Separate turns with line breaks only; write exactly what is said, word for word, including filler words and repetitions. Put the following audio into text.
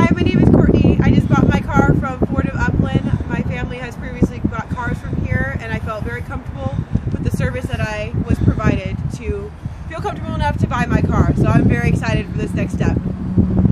my name is Courtney. I just bought my car from Ford of Upland. My family has previously bought cars from here, and I felt very comfortable with the service that I was provided to feel comfortable enough to buy my car. So I'm very excited for this next step.